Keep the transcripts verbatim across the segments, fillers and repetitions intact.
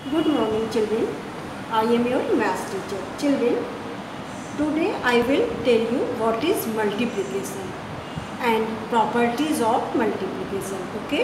Good morning, children. I am your math teacher. Children, today I will tell you what is multiplication and properties of multiplication. Okay?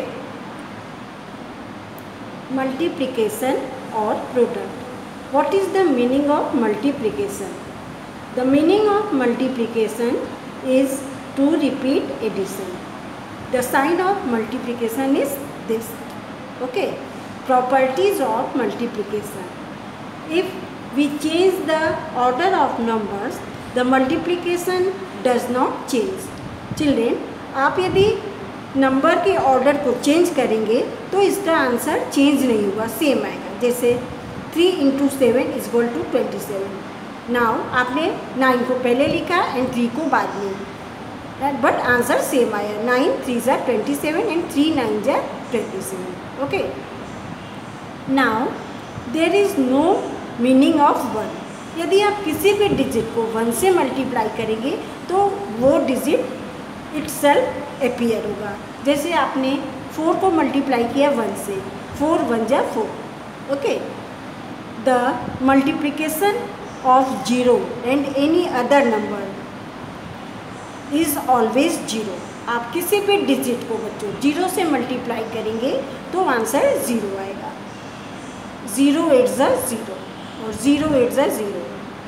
Multiplication or product. What is the meaning of multiplication? The meaning of multiplication is to repeat addition. The sign of multiplication is this. Okay? Properties of multiplication. If we change the order of numbers, the multiplication does not change. Children, आप यदि number के order को change करेंगे तो इसका answer change नहीं होगा, same आएगा. जैसे three into seven is equal to twenty seven. Now आपने नाइन को पहले लिखा एंड थ्री को बाद में, बट आंसर सेम आया. नाइन थ्री ज़ा twenty seven and three nine ज़ा twenty seven. Okay. Now there is no meaning of one. यदि आप किसी भी डिजिट को वन से मल्टीप्लाई करेंगे तो वो डिजिट इटसेल्फ अपीयर होगा. जैसे आपने फोर को मल्टीप्लाई किया वन से, फोर वन जा four. Okay. The multiplication of zero and any other number is always zero. आप किसी भी डिजिट को बच्चों जीरो से मल्टीप्लाई करेंगे तो आंसर ज़ीरो आएगा. ज़ीरो एट ज़ा ज़ीरो और ज़ीरो एट ज़ा zero.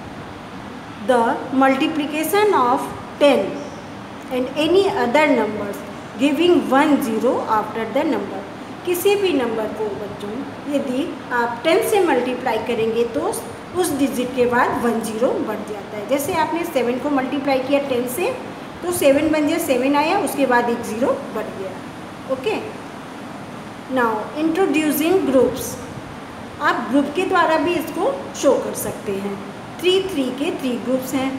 The multiplication of ten and any other numbers giving one zero after the number. किसी भी नंबर को बच्चों यदि आप टेन से मल्टीप्लाई करेंगे तो उस डिजिट के बाद वन ज़ीरो बढ़ जाता है. जैसे आपने सेवन को मल्टीप्लाई किया टेन से तो सेवन बन जाए, सेवन आया, उसके बाद एक ज़ीरो बढ़ गया. ओके. Now introducing groups. आप ग्रुप के द्वारा भी इसको शो कर सकते हैं. थ्री थ्री के थ्री ग्रुप्स हैं.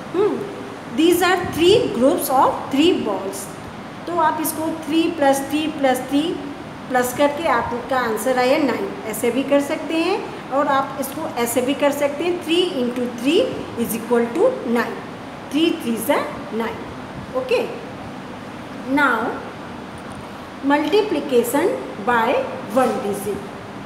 These are three groups of three balls. तो आप इसको three plus three plus three plus करके आपका आंसर आया नाइन. ऐसे भी कर सकते हैं और आप इसको ऐसे भी कर सकते हैं. Three into three is equal to nine. Three three ज़ा nine. Okay. Now multiplication by one digit.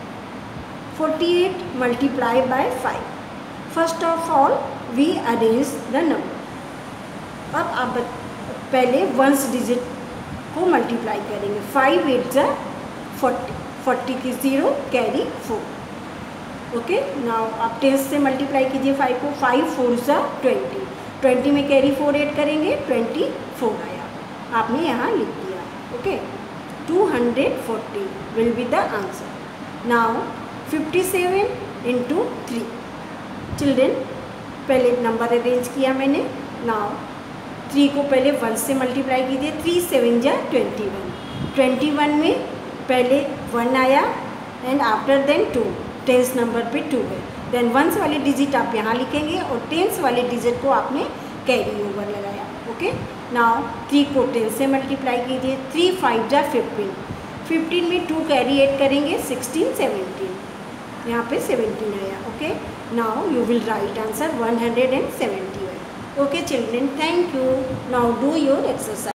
forty-eight multiplied by five. First of all we arrange the number. अब आप पहले वंस डिजिट को मल्टीप्लाई करेंगे. फाइव एट ज़ा forty. Forty की zero carry four. Okay. Now आप tens से multiply कीजिए फाइव को. फाइव फोर ज़ा ट्वेंटी. ट्वेंटी में कैरी फोर ऐड करेंगे, ट्वेंटी फोर आया. आपने यहाँ लिख दिया. Okay. Two hundred forty will be the answer. Now fifty seven into three. Children, पहले नंबर अरेंज किया मैंने. नाउ थ्री को पहले वन से मल्टीप्लाई कीजिए. थ्री सेवन जा ट्वेंटी वन. ट्वेंटी वन में पहले वन आया and after then two. Tens number पे टू है. देन वंस वाले डिजिट आप यहाँ लिखेंगे और टेंस वाले डिजिट को आपने कैरी ओवर लगाया. ओके. नाउ थ्री को टेन से मल्टीप्लाई कीजिए. थ्री फाइव जा फिफ्टीन. फिफ्टीन में टू कैरी एड करेंगे, सिक्सटीन सेवेंटीन. यहाँ पे सेवेंटीन आया. Okay. Now you will write answer one hundred seventy one. Okay children, thank you. Now do your exercise.